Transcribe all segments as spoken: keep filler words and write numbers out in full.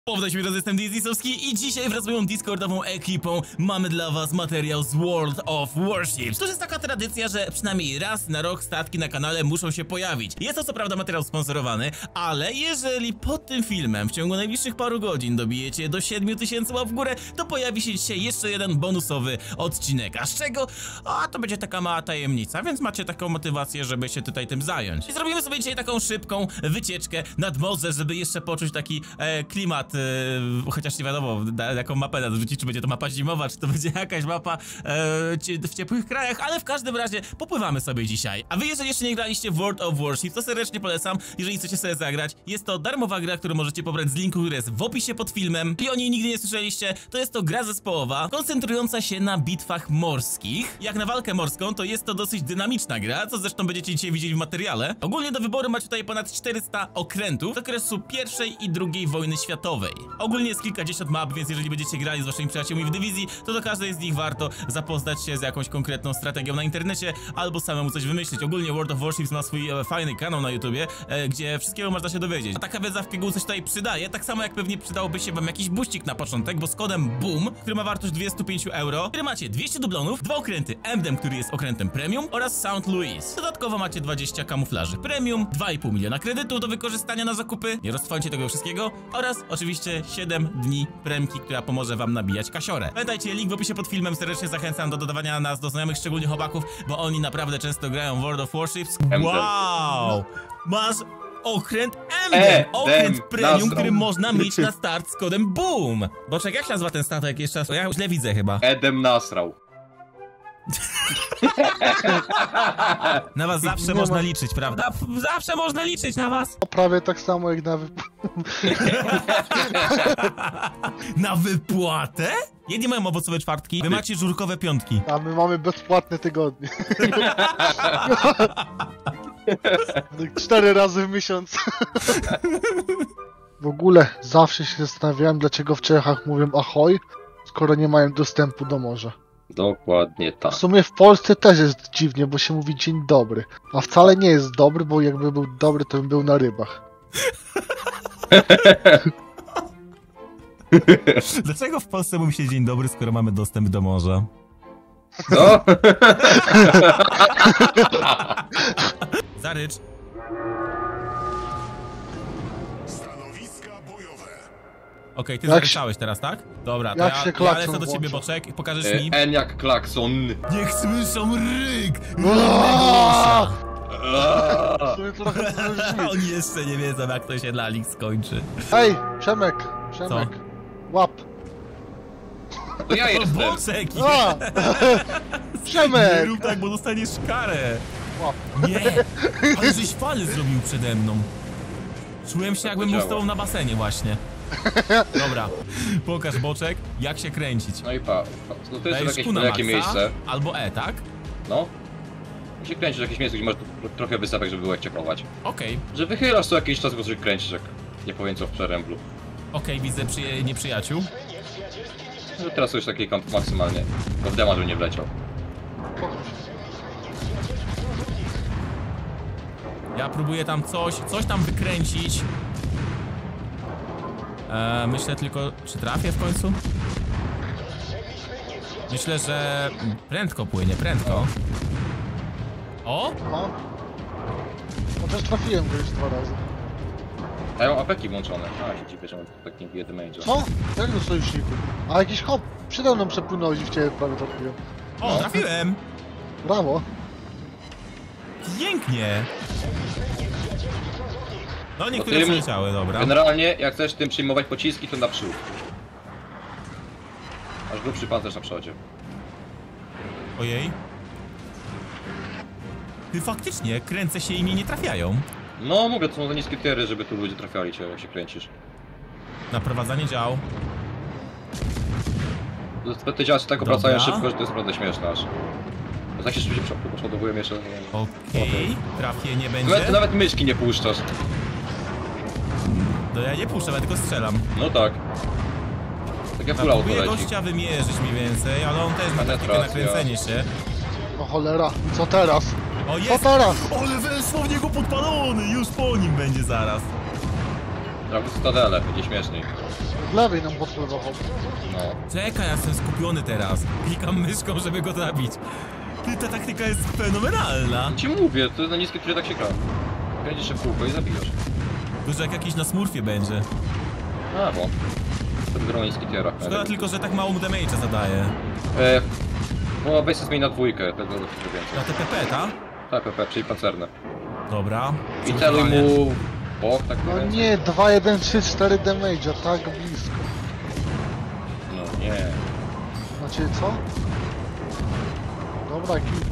Cześć, jestem Disney i dzisiaj wraz z moją Discordową ekipą mamy dla was materiał z World of Warships. To jest taka tradycja, że przynajmniej raz na rok statki na kanale muszą się pojawić. Jest to co prawda materiał sponsorowany, ale jeżeli pod tym filmem w ciągu najbliższych paru godzin dobijecie do siedmiu tysięcy łap w górę, to pojawi się dzisiaj jeszcze jeden bonusowy odcinek. A z czego? A to będzie taka mała tajemnica, więc macie taką motywację, żeby się tutaj tym zająć. I zrobimy sobie dzisiaj taką szybką wycieczkę nad morze, żeby jeszcze poczuć taki e, klimat. Yy, chociaż nie wiadomo, da, jaką mapę narzucić, czy będzie to mapa zimowa, czy to będzie jakaś mapa yy, w ciepłych krajach, ale w każdym razie popływamy sobie dzisiaj. A wy, jeżeli jeszcze nie graliście w World of Warships, to serdecznie polecam, jeżeli chcecie sobie zagrać. Jest to darmowa gra, którą możecie pobrać z linku, który jest w opisie pod filmem. I o niej nigdy nie słyszeliście, to jest to gra zespołowa, koncentrująca się na bitwach morskich. Jak na walkę morską, to jest to dosyć dynamiczna gra, co zresztą będziecie dzisiaj widzieli w materiale. Ogólnie do wyboru macie tutaj ponad czterysta okrętów z okresu pierwszej i drugiej wojny światowej. Ogólnie jest kilkadziesiąt map, więc jeżeli będziecie grali z waszymi przyjaciółmi w dywizji, to do każdej z nich warto zapoznać się z jakąś konkretną strategią na internecie, albo samemu coś wymyślić. Ogólnie World of Warships ma swój e, fajny kanał na YouTubie, e, gdzie wszystkiego można się dowiedzieć. A taka wiedza w pigułce się tutaj przydaje, tak samo jak pewnie przydałoby się wam jakiś buścik na początek, bo z kodem BOOM, który ma wartość dwieście pięć euro, który macie dwieście dublonów, dwa okręty Emden, który jest okrętem premium, oraz Saint Louis. Dodatkowo macie dwadzieścia kamuflaży premium, dwa i pół miliona kredytów do wykorzystania na zakupy, nie roztrwajcie tego wszystkiego, oraz oczywiście siedem dni premki, która pomoże wam nabijać kasiorę. Pamiętajcie, link w opisie pod filmem, serdecznie zachęcam do dodawania nas do znajomych, szczególnie chłopaków, bo oni naprawdę często grają w World of Warships. Wow! Masz okręt Emden! E, okręt dem, premium, nasrał. Który można mieć na start z kodem BOOM! Boczek, jak się nazywa ten statek jeszcze raz? Ja źle widzę chyba. Edem nasrał. Na was zawsze nie można ma... liczyć, prawda? Zawsze można liczyć na was! Prawie tak samo jak na wypłatę. Na wypłatę? Jedni mają owocowe czwartki, wy macie żurkowe piątki. A my mamy bezpłatne tygodnie. Cztery razy w miesiąc. W ogóle zawsze się zastanawiałem, dlaczego w Czechach mówią ahoj, skoro nie mają dostępu do morza. Dokładnie tak. W sumie w Polsce też jest dziwnie, bo się mówi dzień dobry. A wcale nie jest dobry, bo jakby był dobry, to bym był na rybach. Dlaczego w Polsce mówi się dzień dobry, skoro mamy dostęp do morza? Co? Zarycz. Okej, okay, ty zaryczałeś teraz, tak? Dobra, to jak ja, się ja lecę do ciebie, Boczek, i pokażesz e, mi. N jak klakson. Niech słyszą ryk! Oni jeszcze nie wiedzą, jak to się dla nich skończy. Hej, Przemek, Przemek, co? Łap. To ja jestem. Boczek! Przemek! Nie rób tak, bo dostaniesz karę. Łap. Nie, ale żeś fale zrobił przede mną. Czułem się, jakbym był z tobą na basenie właśnie. Dobra, pokaż, Boczek, jak się kręcić. No i pa, no to jest jakieś jakie miejsce. Albo E, tak? No. I się kręcisz w jakieś miejsce, gdzie masz trochę wysepek, żeby było jak cieplować. Okej. Okay. Że wychylasz co jakiś czas, bo coś kręcisz, jak nie powiem co w przeręblu. Okej, okay, widzę przyje nieprzyjaciół. No teraz już taki kąt maksymalnie, bo w dema, żeby nie wleciał. Ja próbuję tam coś, coś tam wykręcić. Eee, myślę tylko, czy trafię w końcu? Myślę, że prędko płynie, prędko. O! No. No też trafiłem go już dwa razy. Mają apeki włączone. A, się dziwię, że mam tak nie bije damage'a. Co? Jak do sojuszników? A jakiś hop przede mną przepłynąłeś i w ciebie prawie trafiłem. O, no. Trafiłem! Brawo. Pięknie! No niektóre no, przeleciały, dobra. Generalnie, jak chcesz tym przyjmować pociski, to naprzód. Aż grubszy pancerz na przodzie. Ojej. Ty faktycznie, kręcę się i mnie nie trafiają. No mówię, to są za niskie tiery, żeby tu ludzie trafiali cię, jak się kręcisz. Naprowadzanie dział. Te działy się tak obracają szybko, że to jest naprawdę śmieszne aż. Bo tak się szybciej przeładowują jeszcze. Okej, okay. Trafienie będzie. Nawet, nawet myszki nie puszczasz. No ja nie puszczam, ja tylko strzelam. No tak. Takie full auto próbuję gościa wymierzyć mniej więcej, ale on też ma takie nakręcenie się. O cholera, co teraz? O jest! Co teraz? Ale weszło w niego podpalony, już po nim będzie zaraz. Robię Cytadele, będzie śmieszniej. W lewej nam podpływa hop. No. Czekaj, ja jestem skupiony teraz. Klikam myszką, żeby go zabić. Ty, ta taktyka jest fenomenalna. Ci mówię, to na niskie tyle tak się gra. Kręcisz się w kółko i zabijasz. To, że jak jakiś na smurfie będzie. A, bo. To wygrał na niskich tierach. Szkoda tylko, że tak mało mu damage'a zadaje. E, no weź się zmieni na dwójkę, tego dużo więcej. Na T P P, ta? Tak, P P, czyli pancerne. Dobra. I celuj mu... bok, tak No mniej więcej. nie, dwa, jeden, trzy, cztery damage'a, tak blisko. No nie. Znaczy co? Dobra, git.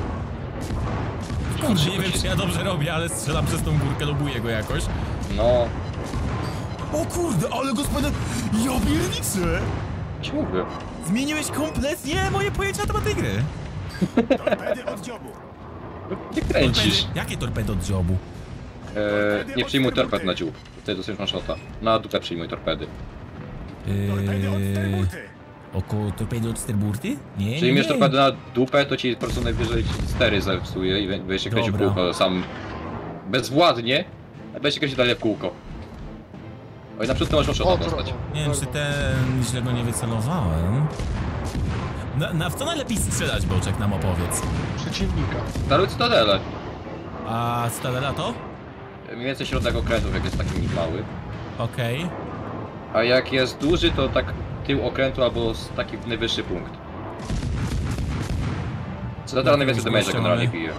Kurde, nie wiem, czy ja dobrze robię, ale strzelam przez tą górkę, lobuję go jakoś. No. O kurde, ale gospodarz... Ja pierniczę! Ci mówię. Zmieniłeś kompletnie moje pojęcie na temat tej gry. Torpedy od dziobu. Nie kręcisz. Torpedy? Jakie torpedy od dziobu? E, nie przyjmuj torped na dziób. Wtedy dostajesz one shota. Na dupę przyjmuj torpedy. Torpedy od Eee, sterbuty. oko torpedy od sterburty? Nie, nie, Przyjmiesz nie. torpedy na dupę, to ci po prostu najwyżej stery zepsuje i będziesz się kręcił w Dobra. kółko sam bezwładnie, a będziesz się kręcił dalej w kółko. Oj, na przykład ty możesz O, shota trochę. dostać. Nie wiem, czy ten źle go nie wycelowałem. Na, na w co najlepiej strzelać, Boczek, nam opowiedz. Przeciwnika. Daruj Cytadele. A Stadela to? Mniej więcej środek okrętów, jak jest taki mały. Okej. A jak jest duży, to tak tył okrętu albo z taki najwyższy punkt. Cytadela najwięcej Jakiegoś damage'a gościa generalnie mamy. bije.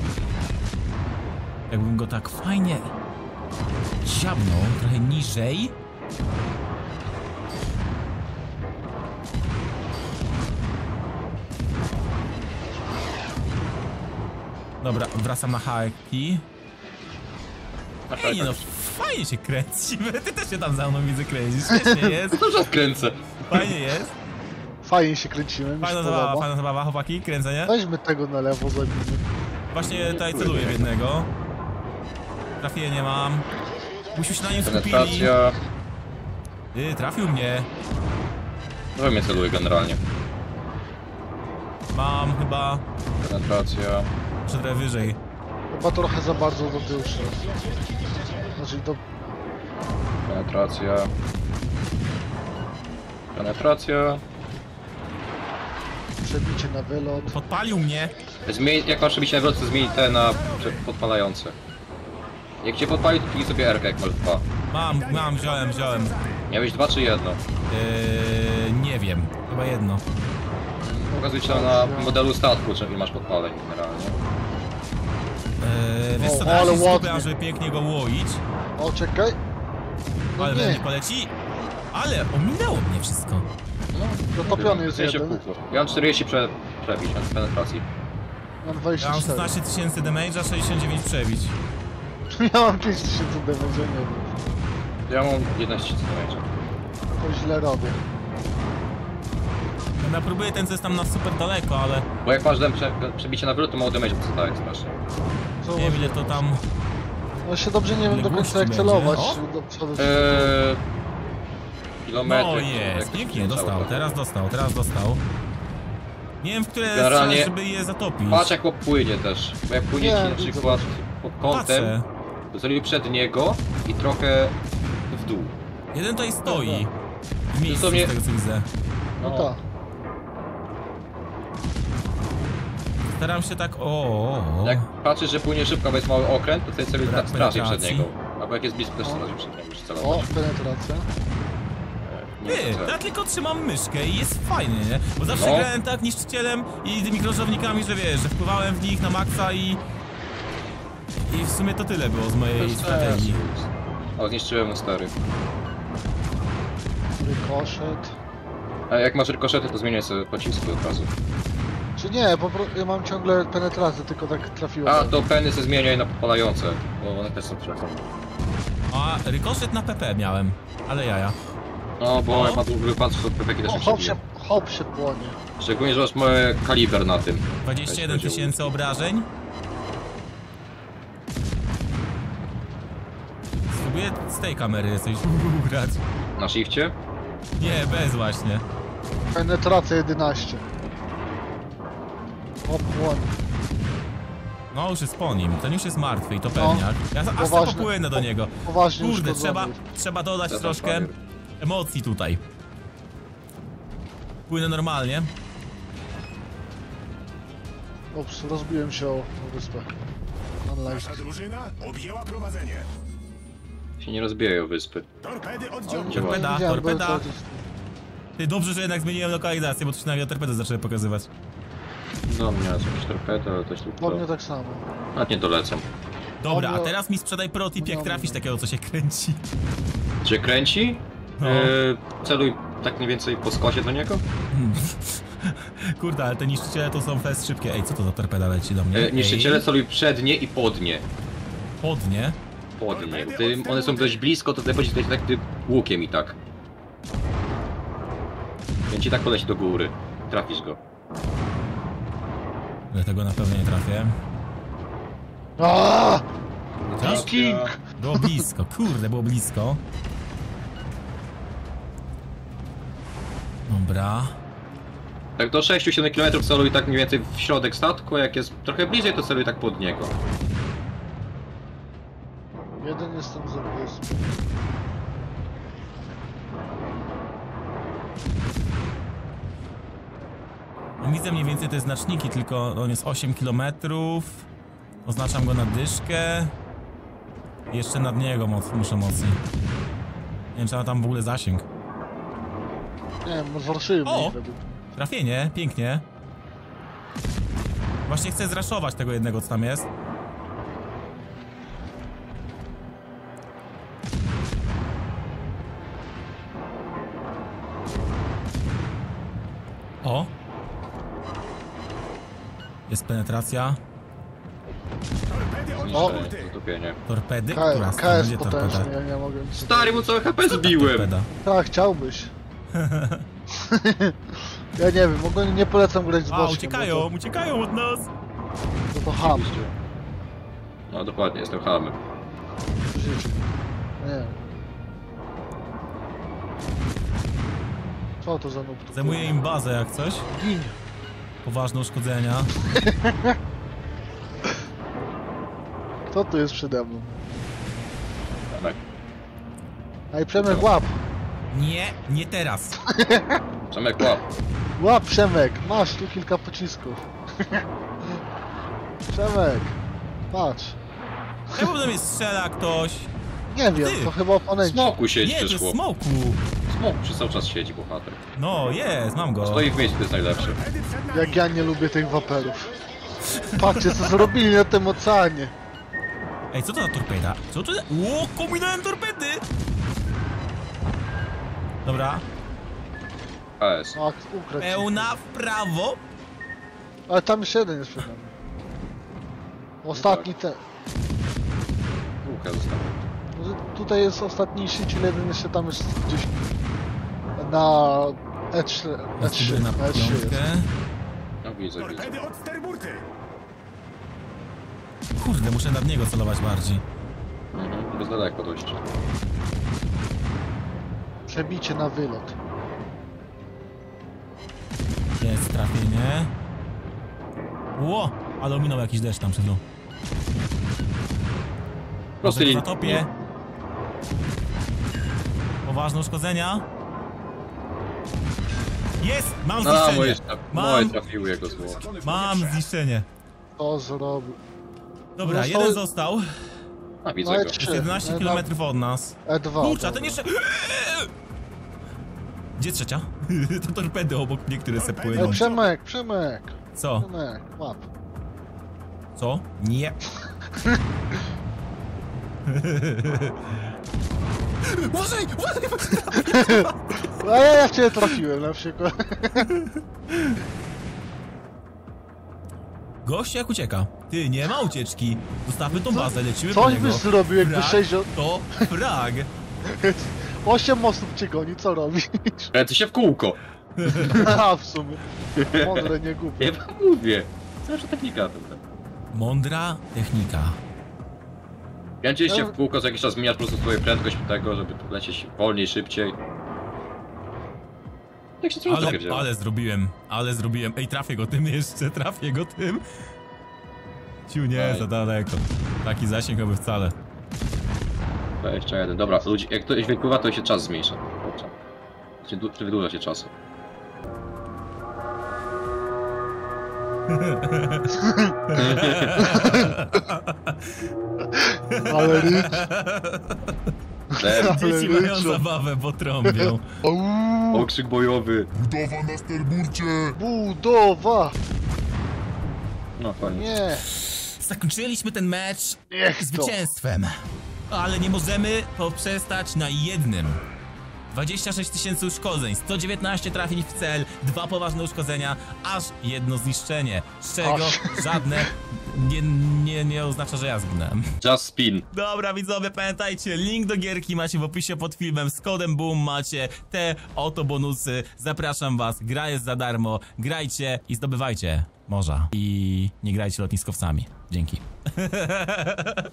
Jakbym go tak fajnie dziabnął, trochę niżej. Dobra, wracam na haki. Ej, nie no, fajnie się kręci. Ty też się tam za mną widzę kręcisz. Śmiesznie jest, To już kręcę. fajnie jest. Fajnie się kręcimy, mi się Fajna zabawa, podoba. fajna zabawa, chłopaki, kręcenie. Weźmy tego na lewo, zabijmy. Właśnie tutaj celuję w jednego. Trafienie mam. Musisz się na nim skupili. Penetracja. Ty, trafił mnie. Trochę mnie celuje generalnie. Mam chyba Penetracja. trochę wyżej. Chyba trochę za bardzo do tyłu szedł. Znaczy do... Penetracja. Penetracja. przebicie na wylot. Podpalił mnie. Zmień, jak masz przebicie na wylot, to zmień te na prze- podpalające. Jak cię podpali, to kliknij sobie R-kę, jak masz dwa. Mam, mam, wziąłem, wziąłem. Miałeś dwa czy jedno? Yy, nie wiem, chyba jedno. Pokazuje ci tam na modelu statku, czyli masz podpaleń generalnie. Yy, wiesz co, O, teraz ale się skupiam, ładnie. żeby pięknie go łoić. O, czekaj. No Ale we nie, mnie poleci. Ale ominęło mnie wszystko. dotopiony jest W sensie w jeden. kółko. Ja mam czterdzieści prze... przebić, mam penetracji. Mam Ja dwadzieścia mam cztery. szesnaście tysięcy damage'a, sześćdziesiąt dziewięć przebić. Ja mam pięć tysięcy damage, nie wiem. Ja mam jedenaście tysięcy. To źle robię. Ja próbuję ten, co jest tam na super daleko, ale Bo jak masz dem prze... przebicie na wylot, to mało damage dostaje strasznie. Co nie wiem ile to tam... No się dobrze nie wiem do końca jak Odległości celować. będzie. Do przodu czy Eee... Kilometry. No jak jest, to się pięknie, cały dostał, czas. teraz dostał, teraz dostał. Nie wiem, w które Generalnie- strzelać, żeby je zatopić. Patrz jak płynie też. Bo jak płynie Nie, ci na widzę. przykład pod kątem, Patrzę. to zrobił przed niego i trochę w dół. Jeden tutaj stoi. W miejscu, Dosłownie- z tego co widzę. No tak. Staram się tak, o, o, o. Jak patrzysz, że płynie szybko, bo jest mały okręt, to wtedy sobie Brak tak straży przed penetracji. niego. Albo jak jest blisko, też straży przed niego, musisz O, celować. penetracja. Nie Ty, wiem, co. ja tylko trzymam myszkę i jest fajnie, nie? Bo zawsze No. grałem tak niszczycielem i tymi krążownikami, że wiesz, że wpływałem w nich na maksa i... I w sumie to tyle było z mojej Bez strategii. sensu. O, zniszczyłem mu stary. Rykoszet. A jak masz rykoszety, to zmieniaj sobie pociski od razu. Czy nie, po prostu ja mam ciągle penetrację, tylko tak trafiłem. A, to peny se zmieniaj na podpalające, bo one też są przekonane. A rykoszet na P P miałem, ale jaja. No, bo O. jak ma długi wypadek, to pepeki też O, się hop się, przebiją. hop się płonie. Szczególnie, że masz mały kaliber na tym. dwadzieścia jeden Weź tysięcy obrażeń. Spróbuję z tej kamery coś ugrać. Na shifcie? Nie, bez właśnie. Penetracja jedenaście. Hop płonie. No już jest po nim, ten już jest martwy i to No. pewniak. Ja aż tak Poważny. popłynę do niego. Poważnie Kurde, uszkodzony. trzeba, trzeba dodać Teraz troszkę papier. emocji tutaj. Płynę normalnie. Ups, rozbiłem się o, o wyspę. Online. Nasza drużyna objęła prowadzenie. Się nie rozbijają wyspy. Torpedy Ale oddziału. nie Torpeda, widziałem, bo torpeda. to- Ty, dobrze, że jednak zmieniłem lokalizację, bo tu się nagle torpedy zaczęły pokazywać. No mnie jest jakieś torpedy, ale też Do mnie tylko... tak samo. A nie dolecą. Dobra, a Dobra. teraz mi sprzedaj protip, jak Dobra. trafisz takiego, co się kręci. Cię kręci? No. E, celuj tak mniej więcej po skosie do niego. Kurde, ale te niszczyciele to są fest szybkie. Ej, co to za torpeda leci do mnie? E, niszczyciele Ej, celuj przednie i podnie. podnie. Podnie. Gdy one są dość blisko, to ty będziesz lecieć tak ty łukiem i tak. Więc ci tak poleci do góry. Trafisz go. Ale tego na pewno nie trafię. Aaaa! Chociaż King! było blisko, kurde, było blisko. Dobra. Tak do sześć siedem kilometrów celuj tak mniej więcej w środek statku, a jak jest trochę bliżej, to celuj tak pod niego. Jeden jestem za wyspą. No, widzę mniej więcej te znaczniki, tylko on jest osiem kilometrów. Oznaczam go na dyszkę. I jeszcze nad niego moc, muszę mocniej. Nie wiem, czy ma tam w ogóle zasięg. Nie wiem, zwarszyłem O! ich według. Trafienie, pięknie. Właśnie chcę zraszować tego jednego, co tam jest. O! Jest penetracja. Torpedy O! oddziału. Zatopienie. Torpedy? K Która K strona? S Gdzie potężny, torpeda? ja nie mogę nic Stary, mu całe H P Co ta zbiłem! torpeda? Tak, chciałbyś. Ja nie wiem, ogólnie nie polecam grać z A, boczkiem. uciekają, bo uciekają od nas! To, to ham Oczywiście. No dokładnie, jestem hamem. w życiu. Nie wiem. Co to za noob tu? Zajmuję im bazę jak coś. Gin. Poważne uszkodzenia. Kto tu jest przede mną? Tak. Ej, Przemek, łap! Nie, nie teraz. Przemek, łap. Łap, Przemek! Masz tu kilka pocisków. Przemek! Patrz. Czemu do mnie strzela ktoś? Nie wiem, Ty! to chyba oponenci. Smoku siedzi Nie, to też jest chłop. smoku. Smok przez cały czas siedzi, bohater. No, jest, mam go. Stoi w miejscu, to jest najlepsze. Torpedy przed nami. Jak ja nie lubię tych waperów. Patrzcie, co zrobili na tym oceanie. Ej, co to za torpeda? Co to za... Ło, kombinałem torpedy! Dobra, H S. A, ukradł. pełna w prawo. Ale tam jeszcze jeden jest przed nami. Ostatni ten. Łuka została. Tutaj jest ostatni szczyt, jeden jeszcze tam jest gdzieś na E trzy. E trzy, Spróbuję na E trzy piątkę. jest. No widzę, widzę. Torpedy od sterburty. Kurde, muszę nad niego celować bardziej. Mhm, bez daleko dość. Przebicie na wylot. Jest trafienie. Ło, ale ominął jakiś deszcz tam przed chwilą. Prosty Może go lin. zatopię. Poważne uszkodzenia. Jest! Mam No, moje, zniszczenie! moje Mam, trafiły jego zło. mam zniszczenie. To zrobił. Dobra, Został- jeden został. A, widzę No, go. E trzy. Jest jedenaście kilometrów od nas. E dwa. Kurczę, a dobra. ten jeszcze... Gdzie trzecia? To torpedy obok mnie, które se Ej, płyną. Przemek, Przemek, Co? Przemek, łap. Co? Nie. Uważaj! Uważaj! A ja, ja w ciebie trafiłem na przykład. Gość jak ucieka. Ty, nie ma ucieczki. Zostawmy tą bazę, lecimy po Coś niego. byś zrobił, jakby Frag sześć... to frag. Osiem osób cię goni, co robisz? Kręcę się w kółko. A, w sumie. Mądre, nie głupie. Ja wam mówię. Zawsze technika to. Mądra technika. Kręcisz się w kółko, co jakiś czas zmieniasz po prostu swoją prędkość tego, żeby lecieć wolniej, szybciej. Tak się trochę Ale, zapierdziela. ale zrobiłem, ale zrobiłem. Ej, trafię go tym jeszcze, trafię go tym. Ciu, nie, Ej. za daleko. Taki zasięg oby wcale. dwadzieścia jeden. Dobra, ludzi, jak ktoś wypływa, to się czas zmniejsza. Dobrze. Czy, du- czy wydłuża się czasu? Ale rycz. Dem. Ale Dzieci mają ryczą. zabawę, bo trąbią. Uuu, Okrzyk bojowy. Budowa na sterburcie! budowa! No koniec. Nie, Zakończyliśmy ten mecz niech to. zwycięstwem. Ale nie możemy poprzestać na jednym. dwadzieścia sześć tysięcy uszkodzeń, sto dziewiętnaście trafień w cel, dwa poważne uszkodzenia, aż jedno zniszczenie. Z czego Aż. żadne nie, nie, nie oznacza, że ja zginąłem. Just spin. Dobra widzowie, pamiętajcie, link do gierki macie w opisie pod filmem, z kodem BOOM macie te oto bonusy. Zapraszam was, gra jest za darmo, grajcie i zdobywajcie morza. I nie grajcie lotniskowcami. Dzięki.